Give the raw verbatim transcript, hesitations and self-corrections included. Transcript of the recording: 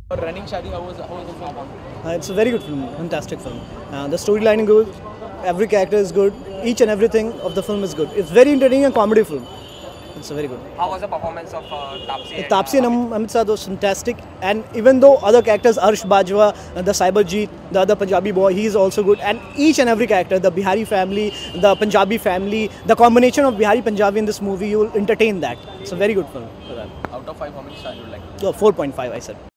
Running Shadi, how was, how was the film? Uh, it's a very good film, fantastic film. Uh, the storyline is good, every character is good, each and everything of the film is good. It's very entertaining and comedy film. It's a very good. How was the performance of uh, Taapsee? Uh, Taapsee and Am- Amit Saad was fantastic, and even though other characters, Arsh Bajwa, uh, the Cyberjeet, the other Punjabi boy, he is also good, and each and every character, the Bihari family, the Punjabi family, the combination of Bihari Punjabi in this movie, you will entertain that. It's a very good film for that. Out of five, how many stars you would like? So four point five, I said.